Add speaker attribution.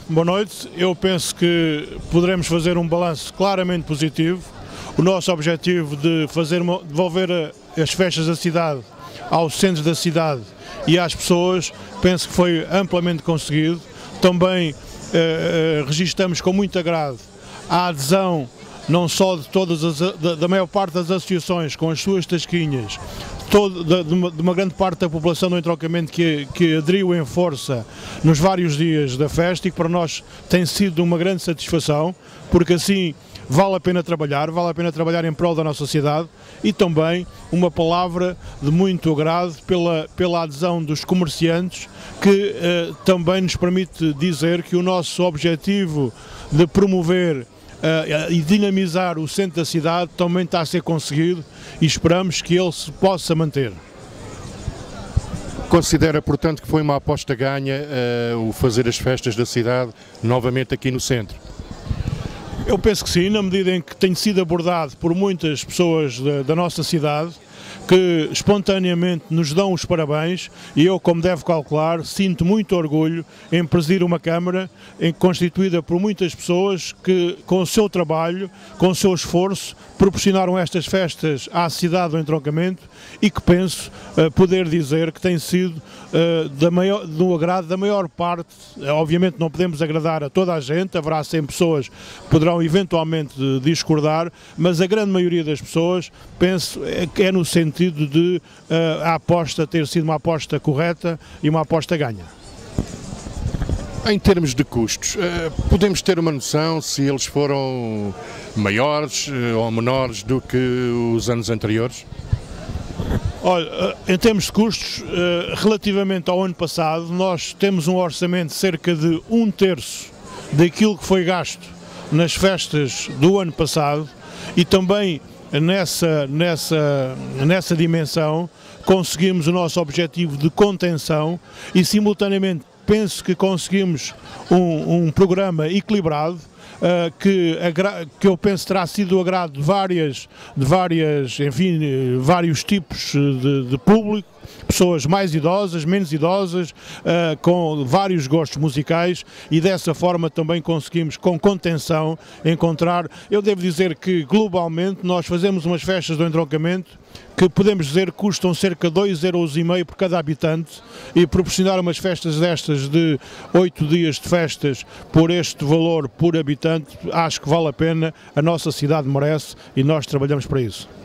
Speaker 1: Boa noite. Eu penso que poderemos fazer um balanço claramente positivo. O nosso objetivo de devolver as festas da cidade ao centro da cidade e às pessoas, penso que foi amplamente conseguido. Também registramos com muito agrado a adesão não só da maior parte das associações com as suas tasquinhas, de uma grande parte da população do entroncamento que aderiu em força nos vários dias da festa, e que para nós tem sido uma grande satisfação, porque assim vale a pena trabalhar em prol da nossa cidade. E também uma palavra de muito agrado pela adesão dos comerciantes, que também nos permite dizer que o nosso objetivo de promover e dinamizar o centro da cidade também está a ser conseguido, e esperamos que ele se possa manter.
Speaker 2: Considera, portanto, que foi uma aposta ganha o fazer as festas da cidade novamente aqui no centro?
Speaker 1: Eu penso que sim, na medida em que tem sido abordado por muitas pessoas da nossa cidade, que espontaneamente nos dão os parabéns, e eu, como deve calcular, sinto muito orgulho em presidir uma Câmara constituída por muitas pessoas que, com o seu trabalho, com o seu esforço, proporcionaram estas festas à cidade do entroncamento, e que penso poder dizer que tem sido do agrado da maior parte. Obviamente não podemos agradar a toda a gente, haverá sempre pessoas que poderão eventualmente discordar, mas a grande maioria das pessoas, penso, que é no sentido de a aposta ter sido uma aposta correta e uma aposta ganha.
Speaker 2: Em termos de custos, podemos ter uma noção se eles foram maiores ou menores do que os anos anteriores?
Speaker 1: Olha, em termos de custos, relativamente ao ano passado, nós temos um orçamento de cerca de 1/3 daquilo que foi gasto nas festas do ano passado, e também nessa dimensão conseguimos o nosso objetivo de contenção, e simultaneamente penso que conseguimos um programa equilibrado, que eu penso terá sido do agrado de vários tipos de público, pessoas mais idosas, menos idosas, com vários gostos musicais, e dessa forma também conseguimos, com contenção, encontrar. Eu devo dizer que globalmente nós fazemos umas festas do entroncamento que podemos dizer que custam cerca de 2,5 € por cada habitante, e proporcionar umas festas destas de 8 dias de festas por este valor por habitante, acho que vale a pena, a nossa cidade merece, e nós trabalhamos para isso.